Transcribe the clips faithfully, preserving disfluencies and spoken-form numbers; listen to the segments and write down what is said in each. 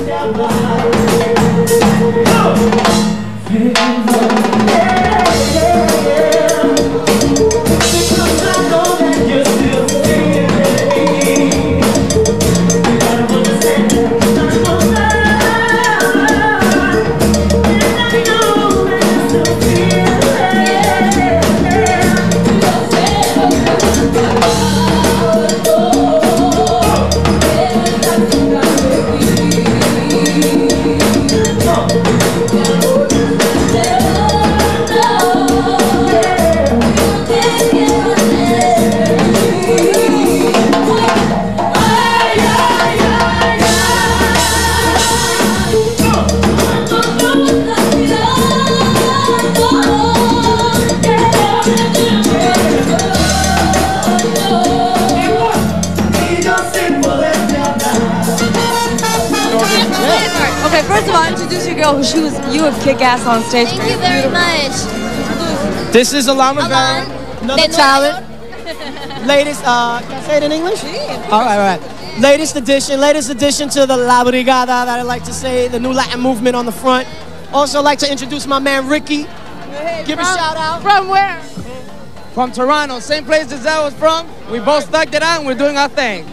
First of all, introduce your girl. She was you were kick ass on stage. Thank you very much. This is Alon Rivera, another talent. Latest, uh, can I say it in English? All right, all right. Latest edition, latest addition to the La Brigada, that I like to say, the new Latin movement on the front. Also like to introduce my man Ricky. Hey, Give from, a shout out. From where? From Toronto, same place Giselle was from. We both stuck it out and we're doing our thing.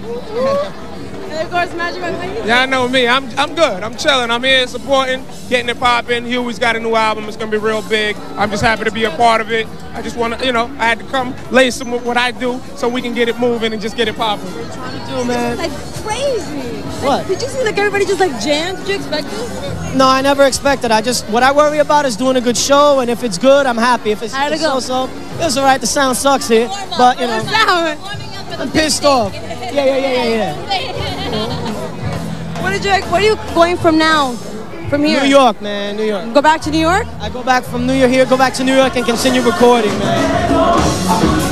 And of course, Magic McLean. Yeah, I know me. I'm I'm good. I'm chilling. I'm here supporting, getting it popping. Huey's got a new album. It's gonna be real big. I'm just happy to be a part of it. I just want to, you know, I had to come lay some with what I do so we can get it moving and just get it popping. What are you trying to do, man? Like crazy. What? Like, did you see like everybody just like jammed? Did you expect this? No, I never expected. I just, what I worry about is doing a good show, and if it's good, I'm happy. If it's, How'd it it's go? so-so, it's all right. The sound sucks here, but you know, Sound. I'm pissed off. Yeah, yeah, yeah, yeah, yeah. What did you? Where are you going from now? From here? New York, man, New York. Go back to New York? I go back from New York here, go back to New York and continue recording, man.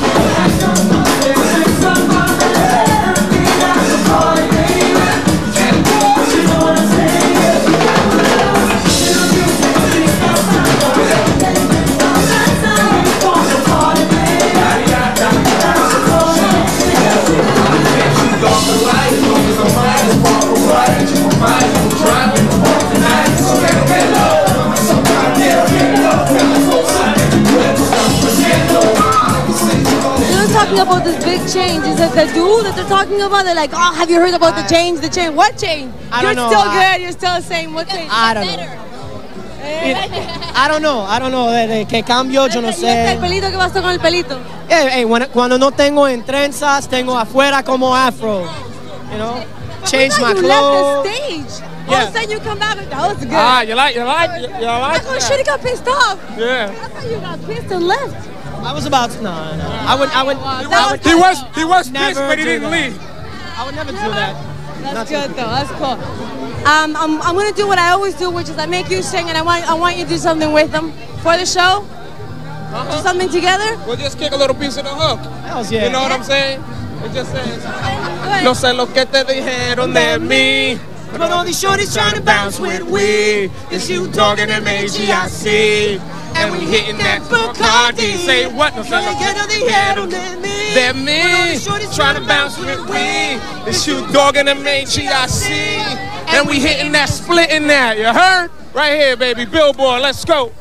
About this big change, is it the dude that they're talking about? They're like, oh, have you heard about the change? The change? What change? I You're don't know. still I, good. You're still the same. What change? I don't know. It, I don't know. I don't know. De, de que cambio, yo no ¿Y este el sé. pelito? ¿Qué pasó con el pelito? Hey, hey, when, cuando no tengo en trenzas, tengo afuera como afro. You know, change my you clothes. left the stage. All Yeah. of a sudden you come back. That was good. Ah, you like, you like, you, you I like thought that? shit, he got pissed off. Yeah. I thought you got pissed and left. I was about to. No, no, no. I would. I would. I would He was, he was never pissed, but he do didn't that. leave. I would never do that. That's Not good to- though. That's cool. Um, I'm, I'm gonna do what I always do, which is I make you sing, and I want I want you to do something with them for the show. Uh-huh. Do something together. We'll just kick a little piece of the hook. Hells yeah. You know what I'm saying? It just says, Go ahead. no sé lo que te dijeron de mí. But all these shorties trying to bounce with we. It's you dogging them A G I C. And we hitting that Bacardi. Say what? No sé lo que te dijeron de mí. Trying to bounce with we. It's you dogging them A G I C. And we hitting that split in that. You heard? Right here, baby. Billboard. Let's go.